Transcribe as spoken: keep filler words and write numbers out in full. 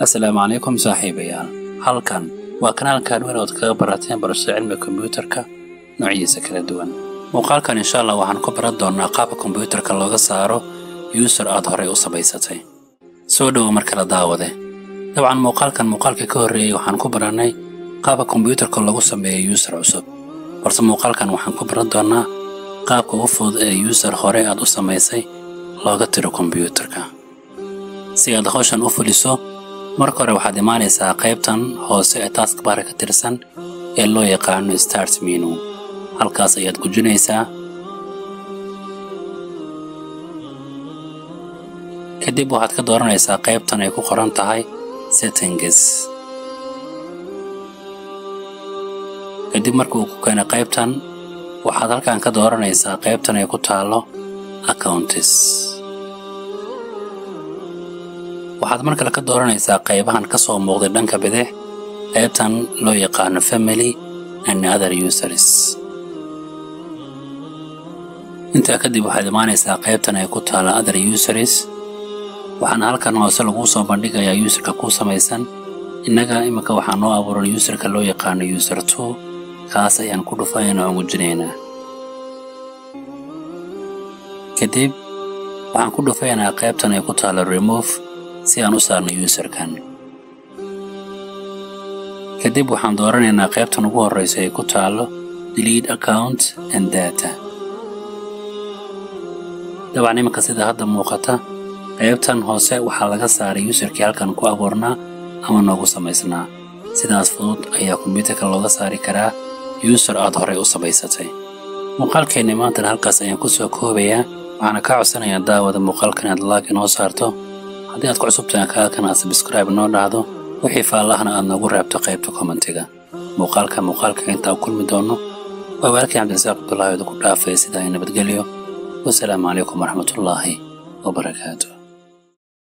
السلام عليكم صاحبيال halkan waa kanaalkan weyn oo ka barateen barashada cilmiga kombiyuutarka noocyadiisa kala duwan muuqaalkan insha Allah waxaan ku baran doonaa qaabka kombiyuutarka looga saaro user aad hore u sameysatay soo dhaw marka la daawade dabcan muuqaalkan muuqaalka ka horeeyay waxaan ku baranay qaabka kombiyuutarka lagu sameeyo user cusub balse muuqaalkan waxaan ku baran doonaa qaabka ugu fudud ee user hore aad u sameysay looga tiro kombiyuutarka si aad hawshan u fuliso marka hore waxaad imaanaysaa qaybtan hoose ee taskbar ka tirsan ee loo yaqaan start menu halkaas ayaad gujinaysaa kadib waxaad ka dooranaysaa qaybtan ay ku qoran tahay settings kadib marka uu ku keeno qaybtan waxaad halkan ka dooranaysaa qaybtan ay ku taalo accounts waxaad marka ka dooranaysaa qaybahan ka soo muuqday dhanka bidix qaybtan loo yaqaan family and other users inta kadib waxaad imaanaysaa qaybtan ay ku taala other users waxaan halkan hoose lagu soo bandhigayaa userka ku samaysan inaga imika waxaan noo abuuray userka loo yaqaan user two kaas ayaan ku dhufaynaa oo gujinaynaa kadib waxaan ku dhufaynaa qaybtan ay ku taala remove si aan u saarno userkan kadib waxaan dooranaynaa qaybtan ugu horeysa ee ku taalo delete account and data dabcan iminka sida hadda muuqata qaybtan hoose waxaa laga saaray userkii halkan ku abuurnaa ama noogu samaysnaa sidaas fudud ayaa kombiyuutarka looga saari karaa user aad horey u samaysatay muuqaalkeeni maanta halkaas ayaan ku soo koobayaa waxaana ka codsanayaa daawada muuqaalkan aad like inoo saarto haddii aad ku cusubtahay kanaalkan aad subscribe noo dhahdo wixii faallahana aad noogu reebto qaybta commentiga muuqaalka muuqaalka inta kulmi doono waa walaalkii Cabdirasaaq Abdullaahi oo ku dhaafay sida ay nabadgelyo wassalaamu calaykum waraxmatullaahi wabarakaatuh